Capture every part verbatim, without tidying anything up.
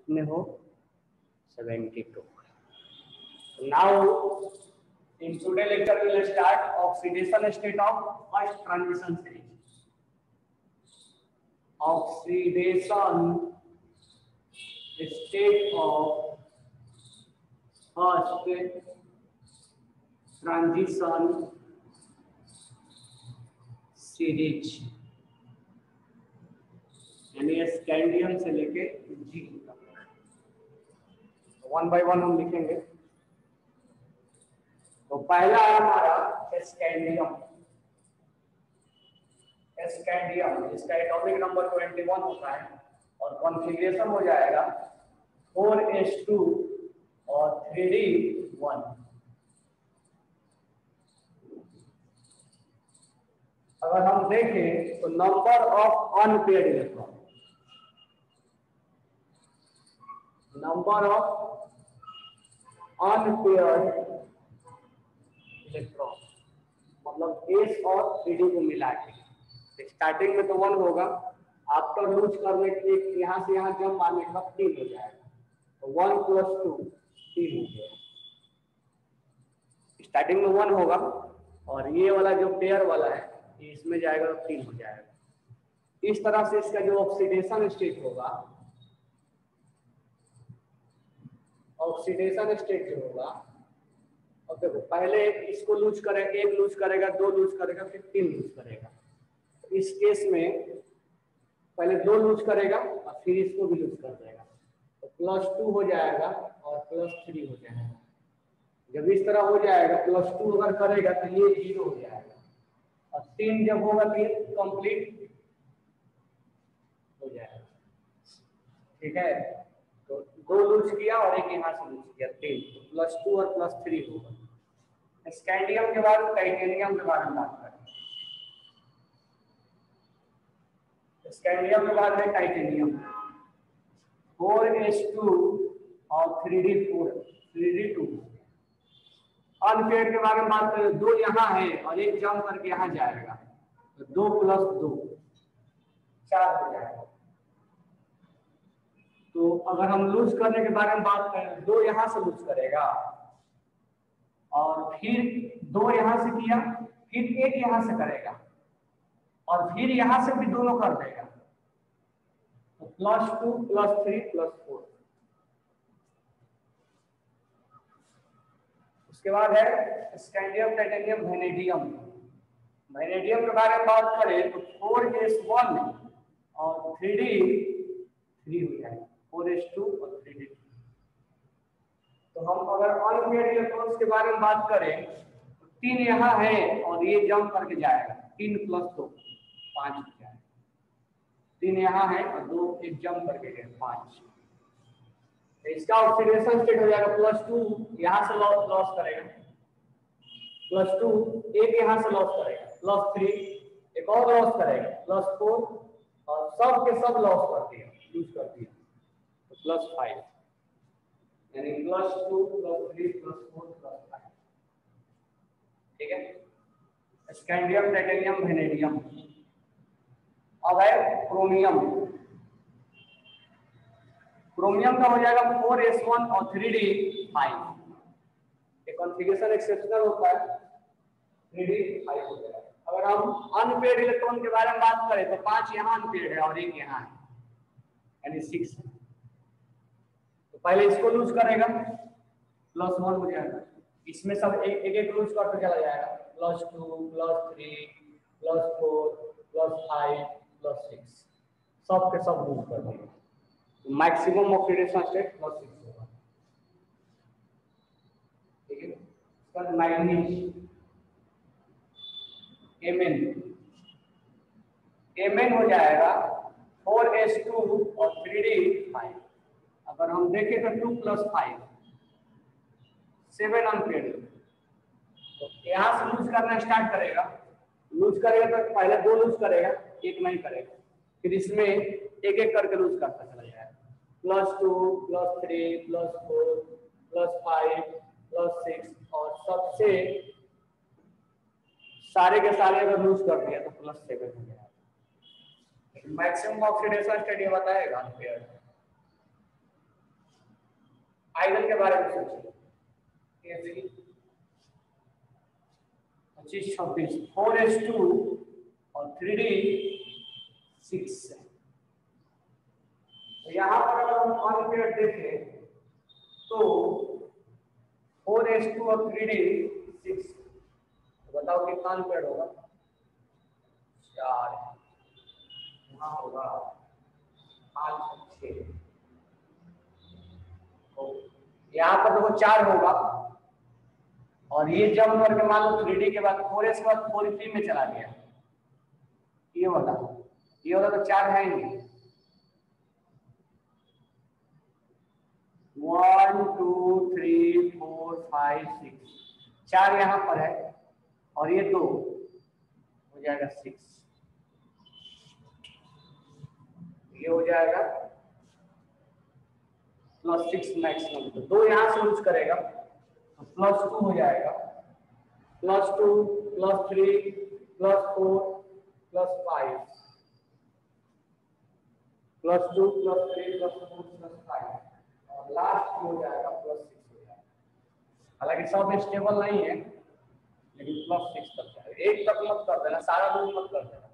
कितने हो seventy two. Now in today lecture we will start oxidation state of first transition stage. Oxidation state of first transition series, यानी scandium से लेके जी one by one हम लिखेंगे। तो पहला है हमारा स्कैंडियम। स्कैंडियम इसका एटॉमिक नंबर ट्वेंटी वन होता है और कॉन्फ़िगरेशन हो जाएगा फोर एच टू और थ्री डी वन। अगर हम देखें तो number of unpaired electron, number of unpaired electron मतलब एस और थ्री डी को मिला के स्टार्टिंग में तो वन होगा, आफ्टर लूज करने के लिए यहाँ से यहाँ जंप मारने के बाद तीन हो जाएगा। तो वन प्लस टू तीन हो गया। स्टार्टिंग में वन होगा और ये वाला जो पेयर वाला है ये इसमें जाएगा तो तीन हो जाएगा। इस तरह से इसका जो ऑक्सीडेशन स्टेट होगा, ऑक्सीडेशन स्टेट जो होगा, और देखो पहले इसको लूज करेगा, एक लूज करेगा, दो लूज करेगा, फिर तीन लूज करेगा। इस केस में पहले दो लूज करेगा और फिर इसको भी लूज कर देगा, तो प्लस टू हो जाएगा और प्लस थ्री हो जाएगा। जब इस तरह हो जाएगा प्लस टू अगर करेगा तो ये जीरो हो जाएगा और तीन जब होगा तो ये कंप्लीट हो जाएगा। ठीक है, तो दो लूज किया और एक यहाँ से लूज किया, तीन, तो प्लस टू और प्लस थ्री होगा। स्कैंडियम के बाद टाइटेनियम के बारे में बात करें। स्कैंडियम के बाद है टाइटेनियम, फोर एच टू और three D four, three D two. Unpaired के बारे में बात करें, दो यहाँ है और एक जंप करके यहाँ जाएगा, तो दो प्लस दो चार हो जाएगा। तो अगर हम लूज करने के बारे में बात करें, दो यहाँ से लूज करेगा और फिर दो यहाँ से किया, फिर एक यहाँ से करेगा और फिर यहाँ से भी दोनों कर देगा, तो plus two plus three plus four. उसके बाद है स्कैंडियम टाइटेनियम वेनेडियम। वेनेडियम के बारे में बात करें तो फोर एस वन और थ्री डी थ्री हो जाएगा, फोर एच टू और थ्री डी। तो हम अगर अनपेयर्ड इलेक्ट्रॉन्स के बारे में बात करें तो तीन यहाँ है और ये जंप करके जाएगा, तीन प्लस दो पांच हो जाएगा। तीन यहाँ है और दो एक जंप करके गए, पांच। तो इसका ऑक्सीडेशन स्टेट हो जाएगा प्लस टू यहाँ से लॉस लॉस करेगा, प्लस टू एक यहाँ से लॉस करेगा, प्लस थ्री एक और लॉस करेगा, प्लस फोर और सब के सब लॉस कर दिया, यूज कर दिया, तो प्लस फाइव, यानी plus two plus three plus four plus five. ठीक है, स्कैंडियम टाइटेनियम वेनेडियम। अब है क्रोमियम। क्रोमियम का हो जाएगा फोर एस वन और थ्री डी फाइव। ये कॉन्फ़िगरेशन एक्सेप्शनल होता है, थ्री डी फाइव हो जाएगा। अगर हम अनपेयर्ड इलेक्ट्रॉन के बारे में बात करें तो पांच यहाँ अनपेयर्ड है और एक यहाँ है, यानी सिक्स। तो पहले इसको लूज करेगा, प्लस वन हो जाएगा, इसमें सब एक एक, एक लूज करते चला जाएगा, plus two plus three plus four plus five plus six, सब के सब लूज कर देंगे। तो maximum oxidation state plus six होगा। ठीक है, इसका मैग्नीज एमएन, एमएन हो जाएगा फोर एच टू और थ्री डी फाइव। अगर हम देखें तो two plus five seven unpaired, तो यहाँ से लूज करना स्टार्ट करेगा। लूज करेगा तो पहले दो लूज करेगा, एक नहीं करेगा, फिर इसमें एक एक करके लूज करता चला जाएगा, plus two plus three plus four plus five plus six, और सबसे सारे के सारे अगर लूज कर दिया तो प्लस सेवन हो जाएगा। मैक्सिमम ऑक्सीडेशन स्टेट ये बताएगा अनपेयर्ड। फाइनल के बारे में सोचिए, पच्चीस छब्बीस, फोर एस टू और थ्री डी सिक्स। तो यहाँ पर अगर हम अनपेयर्ड देखें तो फोर एस टू और थ्री डी सिक्स, तो बताओ कितना अनपेयर्ड होगा? चार, यहाँ होगा पाँच छः, यहाँ पर देखो चार होगा, और ये जंप करके मान लो थ्री डी के बाद फोर एस के बाद फोर थ्री में चला गया, ये वाला ये वाला तो चार है ही। One two three four five six, चार यहाँ पर है और ये दो हो जाएगा सिक्स, ये हो जाएगा प्लस सिक्स मैक्सिमम। तो दो यहाँ से यूज करेगा तो प्लस टू हो जाएगा, plus two plus three plus four plus five, plus two plus three plus four plus five, और लास्ट हो जाएगा प्लस सिक्स हो जाएगा। हालांकि सब स्टेबल नहीं है लेकिन प्लस सिक्स तक जाएगा। एक तक मत कर देना, सारा लूज मत कर देना।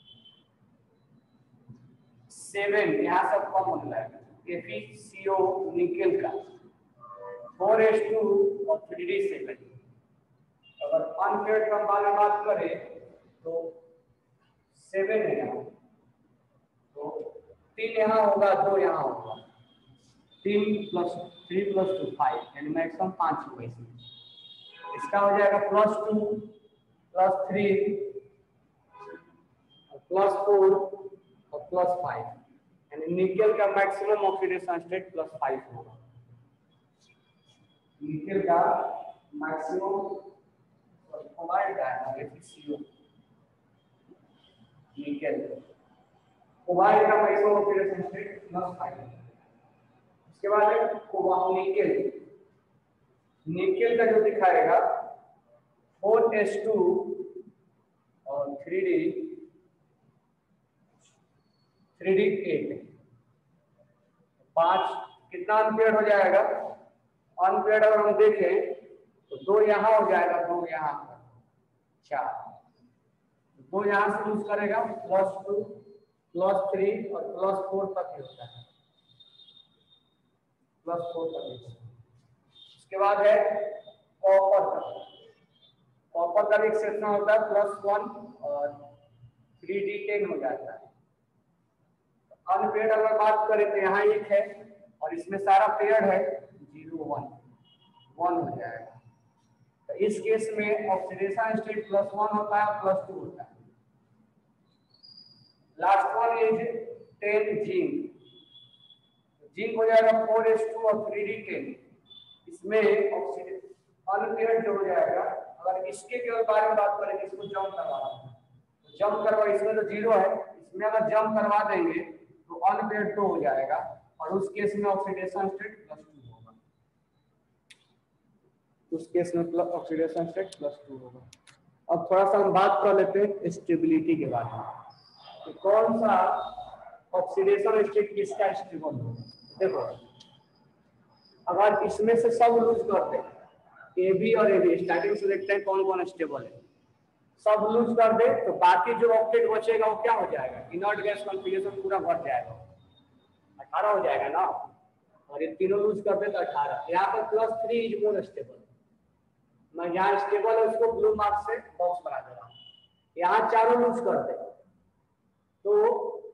सेवन यहाँ सब कम हो जाएगा, एफीसीओ निकेल का फोर एस टू और थ्री डी सेवन। अगर अनपेयर्ड का बारे में बात करें तो सेवन है यहाँ, तो तीन यहाँ होगा, दो यहाँ होगा, तीन plus three plus two five, यानी मैक्सिमम पांच होगा इसमें। इसका हो जाएगा plus two plus three plus four और प्लस फाइव, यानी निकेल का maximum oxidation state plus five होगा। निकेल का मैक्सिमम कोबाल्ट है एफीसीओ निकेल, कोबाल्ट का maximum oxidation state plus five. इसके बाद है कोबाल्ट निकेल, निकेल का जो दिखाएगा फोर एस टू और three D three D eight, पांच कितना अनपेयर्ड हो जाएगा? अनपेयर्ड अगर हम देखें तो दो यहाँ हो जाएगा, दो यहाँ पर चार, दो यहाँ से यूज करेगा, प्लस टू प्लस थ्री और प्लस फोर तक होता है, प्लस फोर तक। इसके बाद है कॉपर का, कॉपर का भी एक्सेप्शन होता है, प्लस वन और थ्री डी टेन हो जाता है। अनपेयर्ड अगर बात करें तो यहाँ एक है और इसमें सारा पेयर्ड है, जीरो वन वन हो जाएगा। तो इस केस में ऑक्सीडेशन स्टेट प्लस वन होता है, प्लस टू होता है। Last one is ten zinc, zinc हो जाएगा फोर एस टू और थ्री डी टेन। इसमें ऑक्सीडेशन अनपेयर्ड जो हो जाएगा, अगर इसके के बारे में बात करें, इसको जंप करवा तो जंप करवा, इसमें तो जीरो है, इसमें अगर जंप करवा देंगे तो अनपेयर्ड दो हो जाएगा, और उस केस में ऑक्सीडेशन स्टेट प्लस टू होगा, उस केस में plus oxidation state plus two होगा। अब थोड़ा सा हम बात कर लेते हैं स्टेबिलिटी के बारे में, तो कौन सा ऑक्सीडेशन स्टेट किसका स्टेबल होगा। देखो अगर इसमें से सब लूज करते हैं, ए बी और ए बी, स्टार्टिंग से देखते हैं कौन कौन स्टेबल है, सब लूज कर दे तो बाकी जो ऑक्टेट बचेगा वो क्या हो जाएगा? इनर्ट गैस कॉन्फ़िगरेशन पूरा बढ़ जाएगा, अठारह हो जाएगा ना, और ये तीनों लूज कर दे तो अठारह। यहाँ पर plus three is more stable, मैं यहाँ स्टेबल है उसको ब्लू मार्क से बॉक्स बना दे रहा हूँ। यहाँ चारों लूज कर दे तो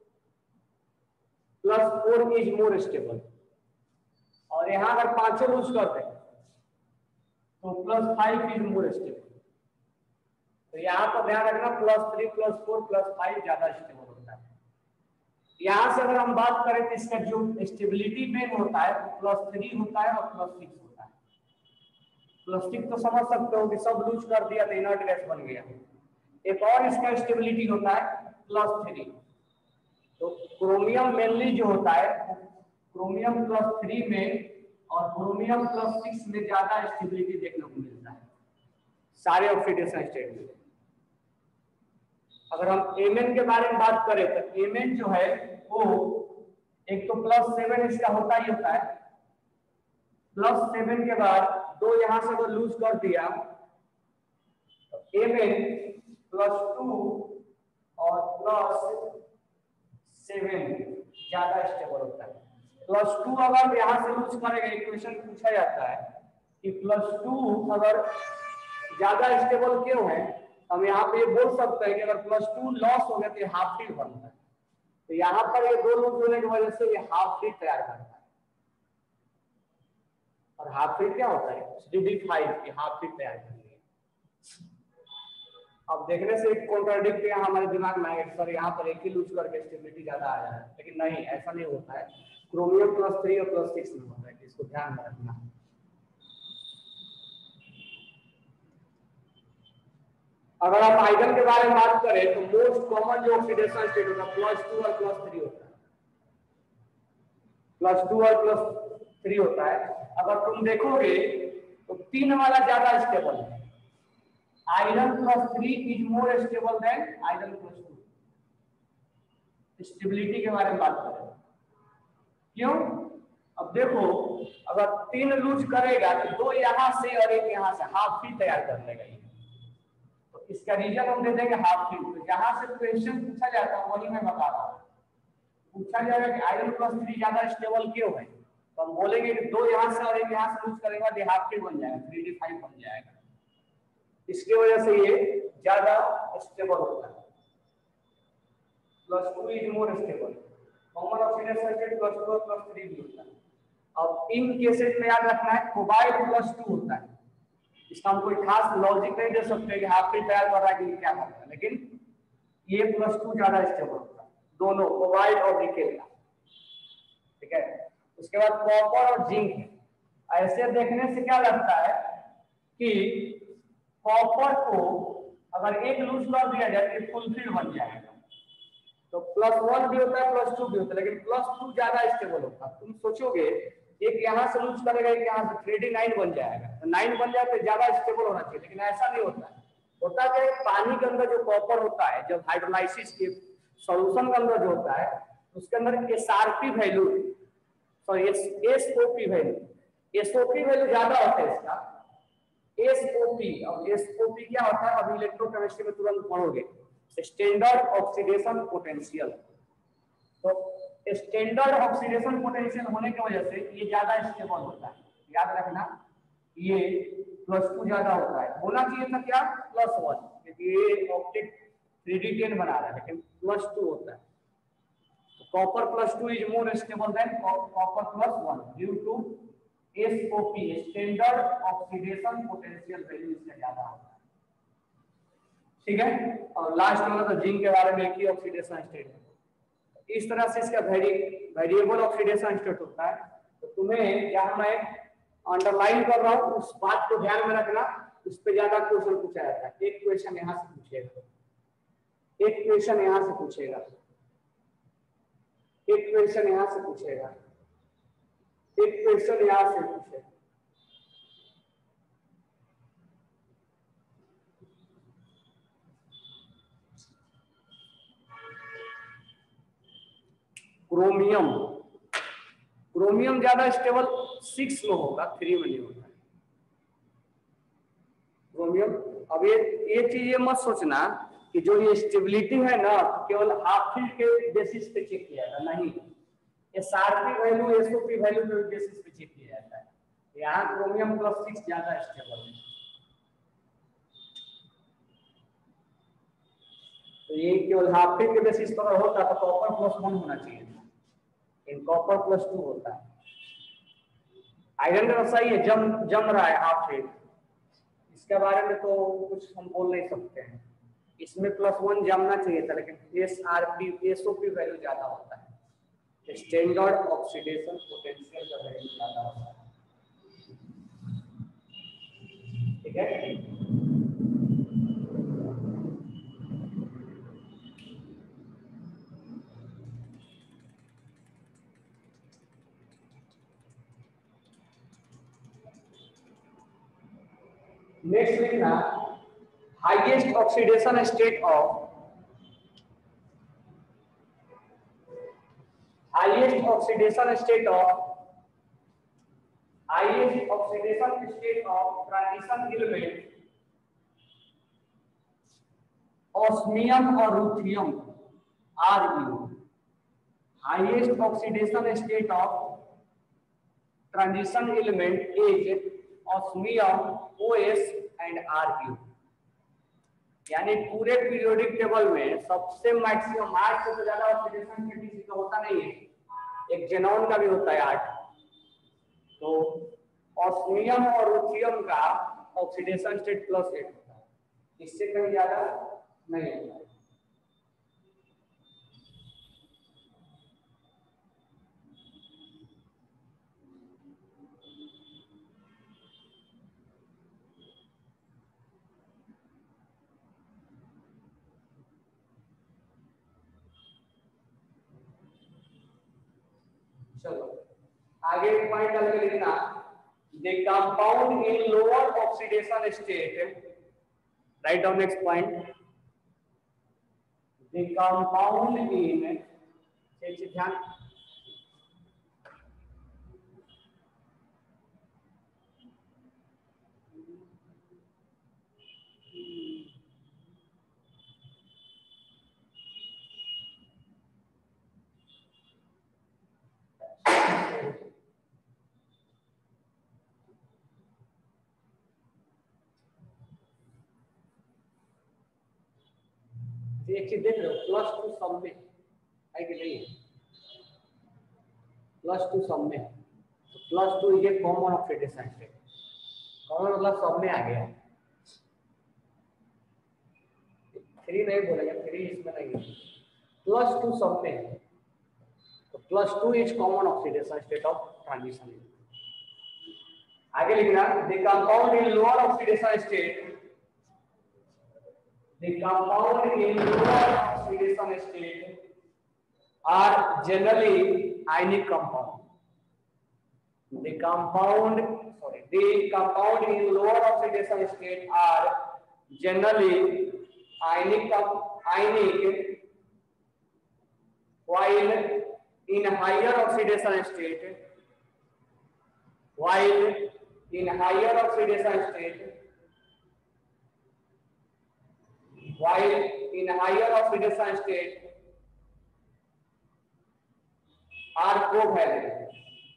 plus four is more stable, और यहाँ अगर पांचों लूज कर दे तो plus five is more stable. तो यहाँ पर ध्यान रखना, plus three plus four plus five ज्यादा स्टेबल होता है। यहाँ से अगर हम बात करें तो इसका जो स्टेबिलिटी मेन होता है प्लस थ्री होता है और प्लस सिक्स होता है। प्लस सिक्स तो समझ सकते हो कि सब लूज कर दिया तो इनर्ट गैस बन गया। एक और इसका स्टेबिलिटी होता है प्लस थ्री। तो क्रोमियम मेनली जो होता है क्रोमियम प्लस थ्री में और क्रोमियम प्लस सिक्स में ज्यादा स्टेबिलिटी देखने को मिलता है सारे ऑक्सीडेशन स्टेट में। अगर हम एमएन के बारे में बात करें तो एमएन जो है वो एक तो प्लस सेवन इसका होता ही होता है, प्लस सेवन के बाद दो यहां से अगर लूज कर दिया तो एम एन प्लस टू और प्लस सेवन ज्यादा स्टेबल होता है। प्लस टू अगर यहां से लूज करेगा, इक्वेशन पूछा जाता है कि प्लस टू अगर ज्यादा स्टेबल क्यों है, हम यहाँ पे बोल सकते हैं कि अगर प्लस टू लॉस हो गया तो हाफ फिल बनता है। तो यहाँ पर ये दो लूज होने की वजह से ये हाफ फिल तैयार करता है। और हाफ फिल क्या होता है, डिफाइव की हाफ फिल तैयार करनी है। अब देखने से एक कॉन्ट्राडिक्ट यहाँ हमारे दिमाग में आएगा, सर यहाँ पर एक ही लूज करके स्टेबिलिटी ज्यादा आ जाए, लेकिन नहीं, ऐसा नहीं होता है। क्रोमियम प्लस थ्री और प्लस सिक्स में होता है, इसको ध्यान में रखना। अगर आप आइगन के बारे में बात करें तो मोस्ट कॉमन जो ऑक्सीडेशन स्टेट होता है प्लस टू और प्लस थ्री होता है, प्लस टू और प्लस थ्री होता है। अगर तुम देखोगे तो तीन वाला ज्यादा स्टेबल है। Iron plus three is more stable than iron plus two. Stability के बारे में बात करें क्यों, अब देखो अगर तीन लूज करेगा तो दो यहां से और एक यहां से हाफ फिल तैयार कर लेगा। तो इसका रीजन हम दे देंगे हाफ फिल। तो जहां से क्वेश्चन पूछा जाता है वही मैं बता रहा हूं। पूछा जाएगा कि आयरन प्लस थ्री ज्यादा स्टेबल क्यों है, तो हम बोलेंगे कि दो यहां से और एक यहां से लूज करेगा तो हाफ फिल बन जाएगा, थ्री डी फाइव बन जाएगा। इसकी वजह से ये ज्यादा स्टेबल होता है। Plus two is more stable. Common oxidation state plus two और प्लस थ्री भी होता है। अब इन केसेस में याद रखना है कोबाल्ट प्लस टू होता है। इसका हम कोई खास लॉजिक नहीं दे सकते कि हाफ फिल तैयार कर रहा है कि क्या करता है, लेकिन ये प्लस टू ज्यादा स्टेबल होता है दोनों कोबाल्ट और निकेल का। ठीक है, उसके बाद कॉपर और जिंक है। ऐसे देखने से क्या लगता है कि कॉपर को अगर एक लूज कर दिया जाए तो फुलफिल बन जाएगा। तो प्लस वन भी होता है प्लस टू भी होता है, लेकिन प्लस टू ज्यादा स्टेबल होता है। तुम सोचोगे एक यहां से लूज करेगा एक यहां से, थ्री डी नाइन बन जाएगा। तो नाइन बन जाए तो ज्यादा स्टेबल होना चाहिए, लेकिन ऐसा नहीं होता है। होता है कि पानी के अंदर जो कॉपर होता है, जब हाइड्रोलाइसिस के सॉल्यूशन के अंदर जो होता है उसके अंदर SRP value sorry SOP value SOP value ज्यादा होता है इसका। एसओपी और एसओपी क्या होता है, अभी इलेक्ट्रोकेमिस्ट्री में तुरंत पढ़ोगे, स्टैंडर्ड ऑक्सीडेशन पोटेंशियल। तो स्टैंडर्ड ऑक्सीडेशन पोटेंशियल होने की वजह से ये ज्यादा स्टेबल होता है। याद रखना ये प्लस टू ज्यादा होता है, होना चाहिए था क्या प्लस वन, क्योंकि ये ऑप्टिक थ्री डी टेन बना रहा है, लेकिन प्लस टू होता है। Copper plus two is more stable than copper plus one due to SOP standard oxidation potential value इससे ज्यादा होता है। ठीक है, और लास्ट वाला तो जिंक के बारे में एक ही ऑक्सीडेशन स्टेट है। इस तरह से इसका वेरी वेरिएबल ऑक्सीडेशन स्टेट होता है। तो तुम्हें यहाँ मैं अंडरलाइन कर रहा हूँ, उस बात को ध्यान में रखना, उस पर ज्यादा क्वेश्चन पूछा जाता है। एक क्वेश्चन यहाँ से पूछेगा, एक क्वेश्चन यहाँ से पूछेगा, एक क्वेश्चन यहाँ से पूछेगा, एक क्वेश्चन यहाँ से पूछेगा। क्रोमियम क्रोमियम ज्यादा स्टेबल सिक्स में होगा, थ्री में नहीं होगा क्रोमियम। अब ये ये चीज ये मत सोचना कि जो ये स्टेबिलिटी है ना केवल हाफ फिल के बेसिस पे चेक किया जाता, नहीं, एसआरपी वैल्यू एसओपी वैल्यू के बेसिस पे चेक किया जाता है। यहाँ क्रोमियम प्लस सिक्स ज्यादा स्टेबल है। तो ये केवल हाफ फिल के बेसिस पर होता तो कॉपर प्लस वन होना चाहिए था, इन कॉपर प्लस टू होता है। आयरन का सही है, जम जम रहा है हाफ फिल, इसके बारे में तो कुछ हम बोल नहीं सकते हैं। इसमें प्लस वन जमना चाहिए था, लेकिन S R P SOP value ज्यादा होता है, स्टैंडर्ड ऑक्सीडेशन पोटेंशियल का वैल्यू ज्यादा होता है। ठीक है, नेक्स्ट लिखना highest oxidation state of highest oxidation state of highest oxidation state of transition element osmium or ruthenium Ru. Highest oxidation state of transition element is osmium Os and Ru. यानी पूरे periodic table में सबसे maximum आठ से ज्यादा oxidation state किसी का होता नहीं है, एक जेनॉन का भी होता है आठ। तो ऑस्मियम और रुथियम का ऑक्सीडेशन स्टेट प्लस एट होता है, इससे कहीं ज्यादा नहीं होता है। चलो आगे पॉइंट अलग लिखना, the compound in lower oxidation state, right down next point, the compound in, ध्यान, एक चीज देख रहे हो, प्लस टू सम में है कि नहीं, प्लस टू सम में, तो प्लस टू ये कॉमन ऑक्सीडेशन स्टेट, कॉमन मतलब सब में आ गया, थ्री नहीं बोलेगा, थ्री इसमें नहीं है, प्लस टू सब में है, तो plus two is common oxidation state of transition. आगे लिखना, the compound in lower oxidation state, the compound in lower oxidation state are generally ionic compound. The compound, sorry, the compound in lower oxidation state are generally ionic, ionic, while in higher oxidation state, while in higher oxidation state, while in higher oxidation state are covalent,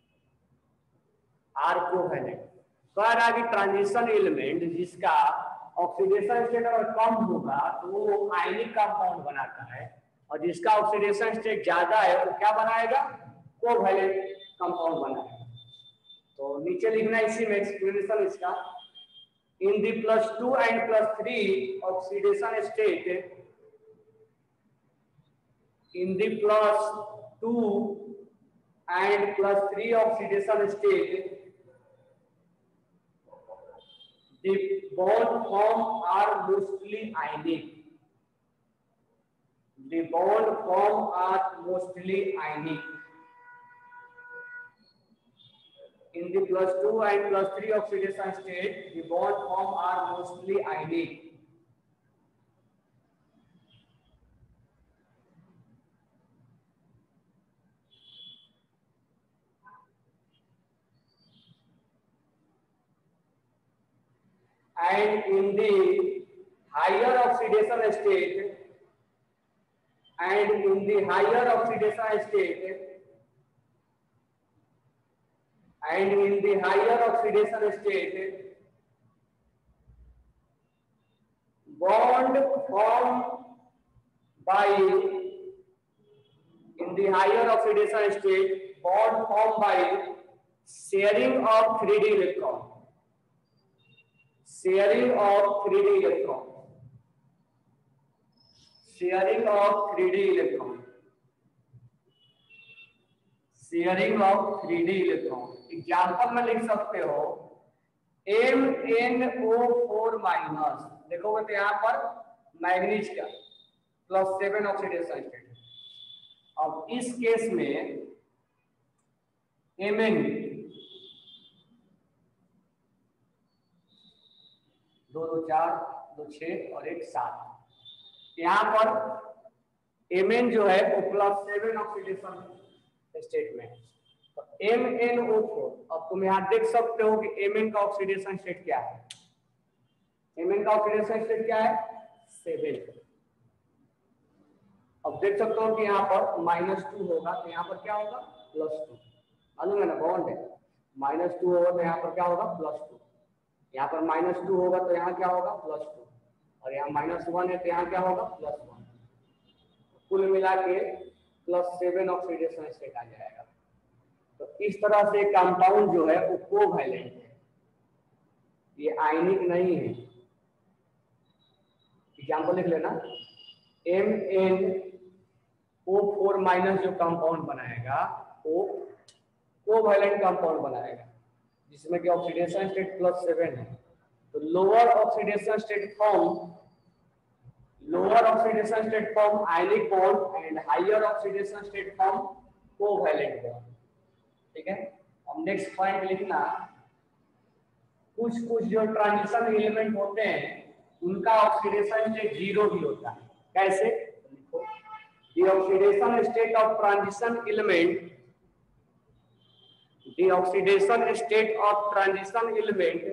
are covalent। कह रहा कि transition element जिसका oxidation state अगर कम होगा तो वो ionic compound बनाता है, और जिसका ऑक्सीडेशन स्टेट ज्यादा है वो क्या बनाएगा, कोवैलेंट कंपाउंड बनाएगा। तो नीचे लिखना इसी में एक्सप्लेनेशन इसका, in the plus two and plus three oxidation state, in the plus two and plus three oxidation state, the bond form are mostly ionic, the bond form are mostly ionic। In the plus two and plus three oxidation state, the bond form are mostly ionic। And in the higher oxidation state, and in the higher oxidation state, and in the higher oxidation state, bond formed by, in the higher oxidation state, bond formed by sharing of three d electron, sharing of three d electron, sharing of three d electron, sharing of three D electron. Example में लिख सकते हो M N O four minus, देखोगे तो यहाँ पर manganese का plus seven oxidation state. अब इस केस में एम एन दो दो चार दो छह और एक सात, यहाँ पर एम एन जो है वो प्लस सेवन ऑक्सीडेशन स्टेट में है, तो एम एन ओ फोर। अब तुम यहाँ देख सकते हो कि एम एन का ऑक्सीडेशन स्टेट क्या है। एम एन का ऑक्सीडेशन स्टेट क्या है, सेवन। अब देख सकते हो कि यहाँ पर माइनस टू होगा तो यहाँ पर क्या होगा, प्लस टू। मालूम है ना, बॉन्ड है। माइनस टू होगा तो यहाँ पर क्या होगा, प्लस टू। यहाँ पर माइनस टू होगा तो यहाँ क्या होगा, प्लस टू। और यहाँ माइनस वन है तो यहाँ क्या होगा, प्लस वन। कुल मिला के प्लस सेवन ऑक्सीडेशन स्टेट आ जाएगा। तो इस तरह से कंपाउंड जो है वो कोवैलेंट है, ये आयनिक नहीं है। एग्जाम्पल लिख लेना, M N O four minus जो कंपाउंड बनाएगा वो कोवैलेंट कंपाउंड बनाएगा जिसमें कि ऑक्सीडेशन स्टेट प्लस सेवन है। तो lower oxidation state form lower oxidation state form ionic bond and higher oxidation state form covalent bond. ठीक है, अब नेक्स्ट पॉइंट लिखना, कुछ कुछ जो ट्रांजिशन एलिमेंट होते हैं उनका ऑक्सीडेशन स्टेट जीरो भी होता है। कैसे, लिखो, the oxidation state of transition element the oxidation state of transition element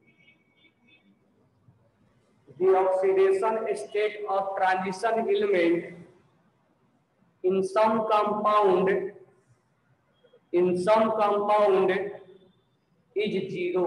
the oxidation state of transition element in some compound in some compound is zero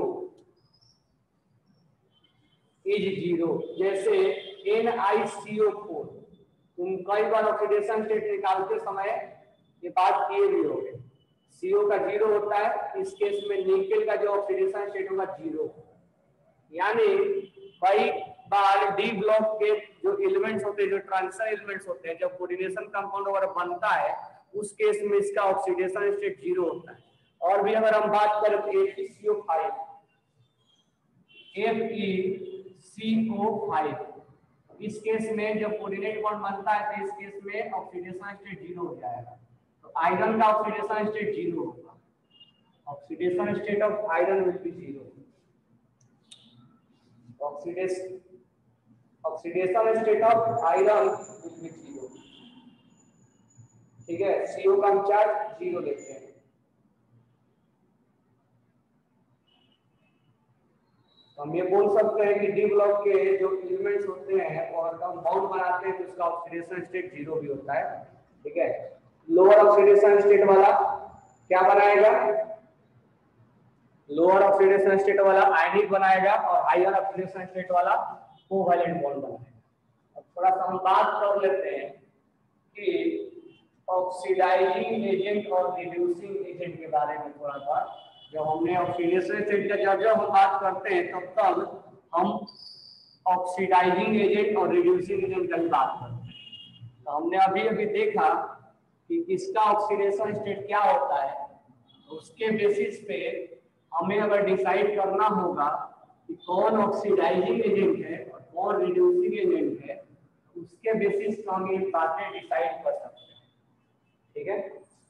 is zero जैसे N I C O four. तुम कई बार oxidation state निकालते समय ये बात किए भी होगे, सीओ का जीरो होता है। इस केस में निकेल का जो ऑक्सीडेशन स्टेट होगा जीरो। यानी कई बार डी ब्लॉक के जो एलिमेंट्स होते हैं, जो ट्रांजिशन एलिमेंट्स होते हैं, जब कोऑर्डिनेशन कंपाउंड वगैरह बनता है उस केस में इसका ऑक्सीडेशन स्टेट जीरो होता है। और भी अगर हम बात करें तो F E C O five F E C O five इस केस में जब कोऑर्डिनेट बॉन्ड बनता है तो इस केस में ऑक्सीडेशन स्टेट जीरो हो जाएगा। तो आयरन का ऑक्सीडेशन स्टेट जीरो होगा। Oxidation state of iron will be zero. Oxidation oxidation state of iron will be zero. ठीक है, सीओ का हम चार्ज जीरो लेते हैं। हम ये बोल सकते हैं कि डी ब्लॉक के जो एलिमेंट्स होते हैं और कंपाउंड बनाते हैं तो उसका ऑक्सीडेशन स्टेट जीरो भी होता है। ठीक है, लोअर ऑक्सीडेशन स्टेट वाला क्या बनाएगा, लोअर ऑक्सीडेशन स्टेट वाला आयनिक बनाएगा और हायर ऑक्सीडेशन स्टेट वाला कोवैलेंट बॉन्ड बनाएगा। अब थोड़ा सा हम बात कर लेते हैं कि ऑक्सीडाइजिंग एजेंट और रिड्यूसिंग एजेंट के बारे में। थोड़ा सा जब हमने ऑक्सीडेशन स्टेट का जब जब हम बात करते हैं तब तब हम ऑक्सीडाइजिंग एजेंट और रिड्यूसिंग एजेंट की बात करते हैं। तो हमने अभी अभी देखा कि इसका ऑक्सीडेशन स्टेट क्या होता है, उसके बेसिस पे हमें अगर डिसाइड करना होगा कि कौन ऑक्सीडाइजिंग एजेंट है और कौन रिड्यूसिंग एजेंट है, उसके बेसिस पे हम ये बातें डिसाइड कर सकते हैं। ठीक है,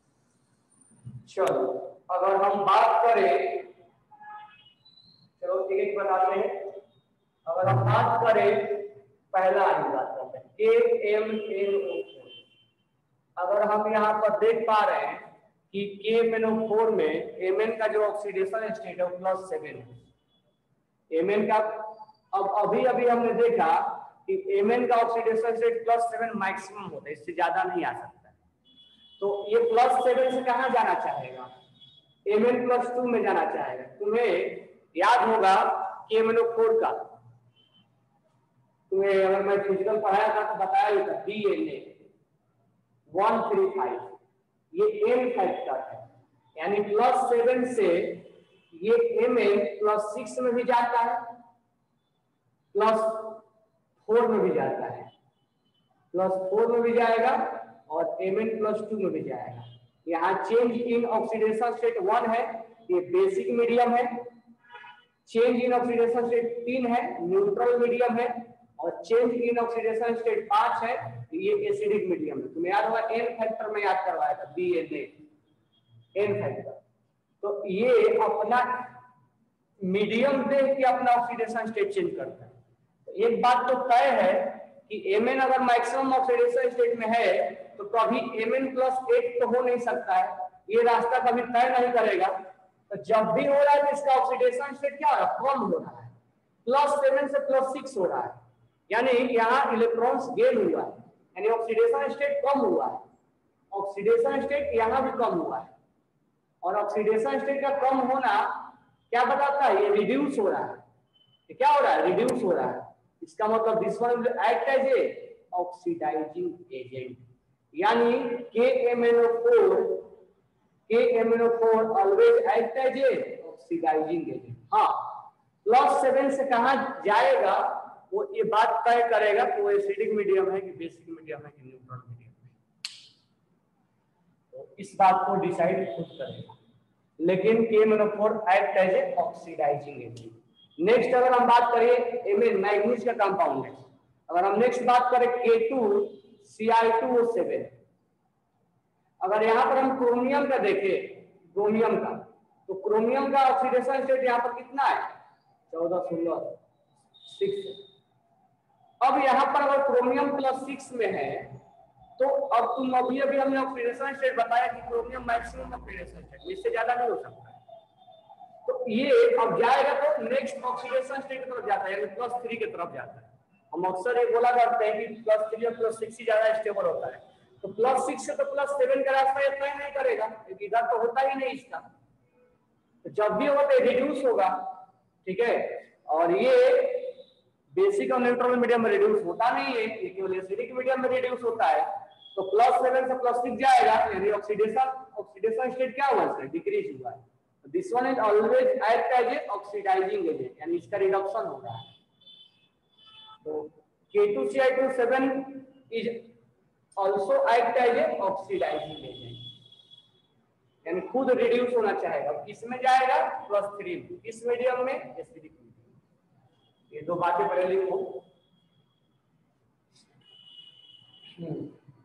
चलो अगर हम बात करें, चलो एक एक बताते हैं। अगर हम बात करें, पहला हम बात करते हैं के एम एन ओ फोर। अगर हम यहाँ पर देख पा रहे हैं कि K M N O four में एम एन का जो ऑक्सीडेशन स्टेट है प्लस सेवन है। एम एन का अब अभी अभी हमने देखा कि एम एन का oxidation state plus seven maximum होता है, इससे ज्यादा नहीं आ सकता। तो ये प्लस सेवन से कहाँ जाना चाहेगा, एम एन प्लस टू में जाना चाहेगा। तुम्हें याद होगा कि एम एन ओ फोर का तुम्हें अगर मैं फिजिकल पढ़ाया था तो बताया ही था D N A one three five, ये एन फैक्टर है। यानी प्लस सेवन से ये एम एन प्लस सिक्स में भी जाता है, प्लस फोर में भी जाता है, प्लस फोर में भी जाएगा और एम एन प्लस टू में भी जाएगा। यहाँ change in oxidation state one है, ये बेसिक मीडियम है। चेंज इन ऑक्सीडेशन स्टेट तीन है, न्यूट्रल मीडियम है। और चेंज इन ऑक्सीडेशन स्टेट पांच है, ये एसिडिक मीडियम है। तुम्हें याद होगा एन फैक्टर में याद करवाया था, B N A N factor. तो ये अपना मीडियम देख के अपना ऑक्सीडेशन स्टेट चेंज करता है। तो एक बात तो तय है कि एम एन अगर मैक्सिमम ऑक्सीडेशन स्टेट में है तो कभी एम एन प्लस एट तो हो नहीं सकता है, ये रास्ता कभी तय नहीं करेगा। तो जब भी हो रहा है तो इसका ऑक्सीडेशन स्टेट क्या हो रहा है, कम हो रहा है, प्लस सेवन से प्लस सिक्स हो रहा है, यानी यहाँ इलेक्ट्रॉन्स गेन हुआ है, यानी ऑक्सीडेशन स्टेट कम हुआ है। ऑक्सीडेशन स्टेट यहाँ भी कम हुआ है, और ऑक्सीडेशन स्टेट का कम होना क्या बताता है, ये रिड्यूस हो रहा है। ये क्या हो रहा है, रिड्यूस हो रहा है। इसका मतलब this one will act as a oxidising agent, यानी K M N O four K M N O four always act as a oxidising agent. हाँ, प्लस सेवन से कहाँ जाएगा वो ये बात तय करेगा कि वो एसिडिक मीडियम है कि बेसिक मीडियम है कि न्यूट्रल मीडियम है, तो इस बात को डिसाइड खुद करेगा। लेकिन K M N O four act as a oxidising agent. Next अगर हम बात करें एमएन मैग्नीज का कंपाउंड है, अगर हम नेक्स्ट बात करें K two C I two O seven, अगर यहाँ पर हम क्रोमियम का देखें, क्रोमियम का, तो क्रोमियम का ऑक्सीडेशन स्टेट यहाँ पर कितना है, चौदह सोलह सिक्स। अब यहाँ पर अगर क्रोमियम प्लस सिक्स में है तो अब तुम अभी अभी हमने ऑक्सीडेशन स्टेट बताया कि क्रोमियम मैक्सिमम ऑक्सीडेशन स्टेट, इससे ज्यादा नहीं हो सकता। तो ये अब जाएगा तो नेक्स्ट ऑक्सीडेशन स्टेट की तरफ जाता है, यानी प्लस थ्री की तरफ जाता है। हम अक्सर ये बोला करते हैं कि प्लस थ्री और प्लस सिक्स ही ज्यादा स्टेबल होता है, तो प्लस सिक्स से तो प्लस सेवन का रास्ता इतना ही नहीं करेगा, क्योंकि इधर तो होता ही नहीं इसका। तो जब भी होगा तो रिड्यूस होगा, ठीक है। और ये बेसिक और न्यूट्रल मीडियम में रिड्यूस होता नहीं है, ये केवल एसिडिक मीडियम में रिड्यूस होता है। तो प्लस सेवन से प्लस सिक्स जाएगा, यानी ऑक्सीडेशन ऑक्सीडेशन स्टेट क्या हुआ, इसका डिक्रीज हुआ है। This one is always act as a oxidizing agent, यानी इसका रिडक्शन हो रहा है। तो K two C I two O seven is also act as a oxidizing agent, यानी खुद रिड्यूस होना चाहेगा। किसमें जाएगा, प्लस थ्री, इस मीडियम में, एसिडिक मीडियम। ये दो बातें पहले लिखो। हम्म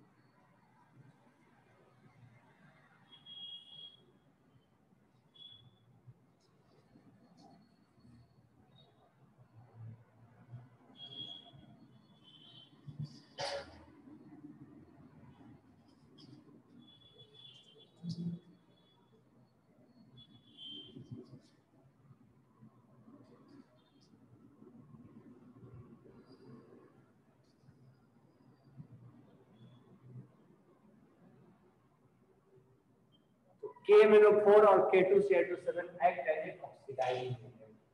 के एम एन ओ फोर और K two C I two O seven act as a oxidising agent.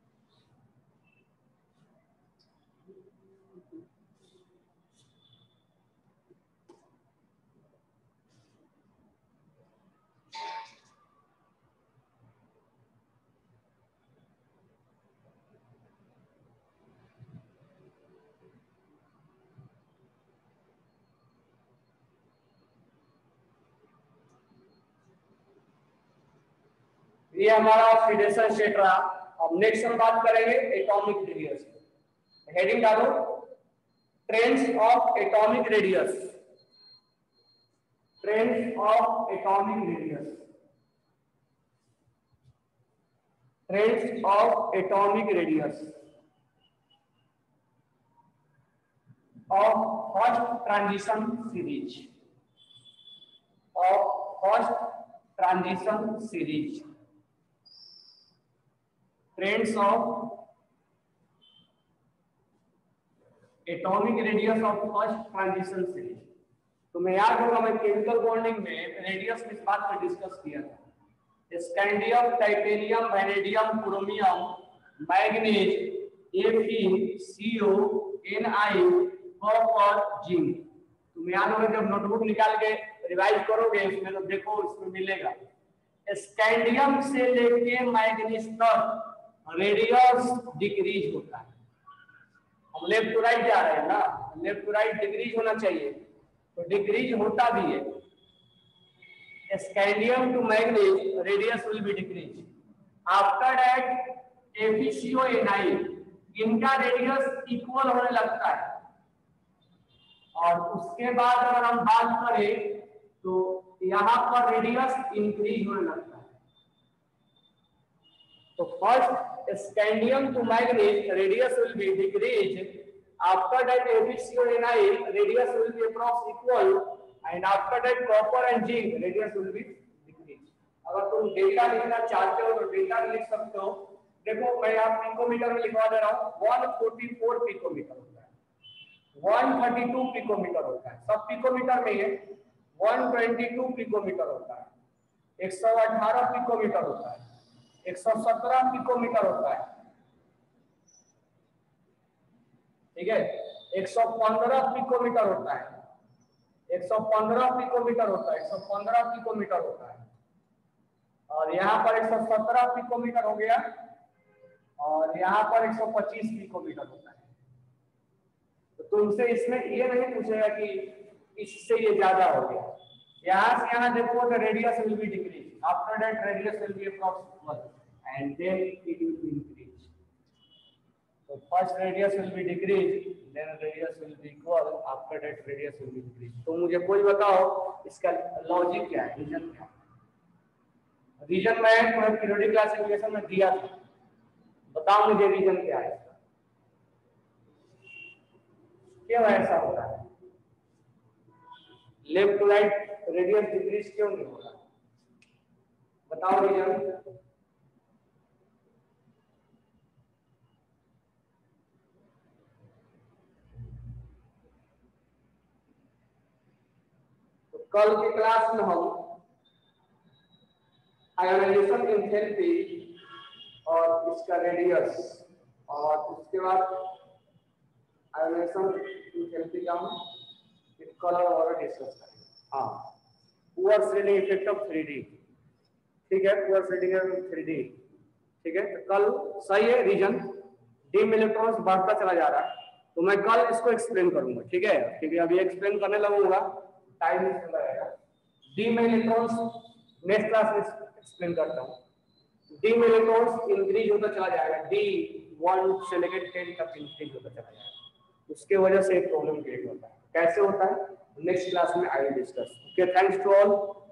ये हमारा ऑक्सीडेशन स्टेट रहा। अब नेक्स्ट हम बात करेंगे एटॉमिक रेडियस। हेडिंग डालो, trends of atomic radius, trends of atomic radius, trends of atomic radius of first transition series, of first transition series, trends of atomic radius of first transition series. तो मैं याद होगा मैं chemical bonding में radius में इस बात पर डिस्कस किया था, scandium, titanium, vanadium, chromium, manganese, FE, CO, NI, copper, zinc. तुम याद होगा जब नोटबुक निकाल के रिवाइज करोगे उसमें तो देखो इसमें मिलेगा स्कैंडियम से लेके मैग्नीज तक रेडियस डिक्रीज होता है। हम लेफ्ट टू राइट जा रहे हैं ना, लेफ्ट टू राइट डिक्रीज होना चाहिए, तो डिक्रीज होता भी है। Scandium to manganese radius will be decrease. After that FECO NI, इनका रेडियस इक्वल होने लगता है। और उसके बाद अगर हम बात करें तो यहाँ पर रेडियस इंक्रीज होने लगता है। तो first scandium to manganese radius will be decreased. After that AbCO Ni radius will be approx equal, and after that copper and zinc radius will be decreased. तुम डेटा लिखना चाहते हो तो डेटा लिख सकते हो। देखो मैं यहाँ पिकोमीटर में लिखवा दे रहा हूँ, वन फोर्टी फोर पिकोमीटर होता है, वन थर्टी टू पिकोमीटर होता है, सब पिकोमीटर में है, वन ट्वेंटी टू पिकोमीटर होता है, एक सौ अठारह पिकोमीटर होता है, एक सौ सत्रह पिकोमीटर होता है, ठीक है, एक सौ पंद्रह पिकोमीटर होता है, एक सौ पंद्रह पिकोमीटर होता है, एक सौ पंद्रह पिकोमीटर होता है, और यहाँ पर एक सौ सत्रह पिकोमीटर हो गया, और यहाँ पर एक सौ पच्चीस पिकोमीटर होता है। तो तुमसे इसमें ये नहीं पूछेगा कि इससे ये ज्यादा हो गया, यहाँ से यहाँ देखो तो radius will be decrease, after that radius will be approximate and then it will be increase. तो first radius will be decrease, then radius will be equal, after that radius will be increase. तो मुझे कोई बताओ इसका logic क्या है, reason क्या है? रीजन में तुम्हें पीरियोडिक क्लासिफिकेशन में दिया था, बताओ मुझे रीजन क्या है, क्यों ऐसा होता है? Left to right radius decrease क्यों नहीं हो रहा, बताओ रीजन। तो कल की क्लास में हम आयोनाइजेशन एंथैल्पी और इसका रेडियस और उसके बाद आयोनाइजेशन एंथैल्पी का हम कलर और डिस्कस करेंगे। हाँ, poor shielding effect of three D, ठीक है, poor shielding of three D, ठीक है। तो कल सही है रीजन, डीम इलेक्ट्रॉन्स बढ़ता चला जा रहा है, तो मैं कल इसको एक्सप्लेन करूंगा, ठीक है, क्योंकि अभी एक्सप्लेन करने लगूंगा टाइम इसमें लगेगा। डीम इलेक्ट्रॉन्स नेक्स्ट क्लास में एक्सप्लेन करता हूँ। डीम इलेक्ट्रॉन्स इंक्रीज होता चला जाएगा, डी वन से लेकर टेन तक इंक्रीज होता चला जाएगा, उसके वजह से एक प्रॉब्लम क्रिएट होता है। कैसे होता है नेक्स्ट क्लास में I will discuss. Okay, thanks to all.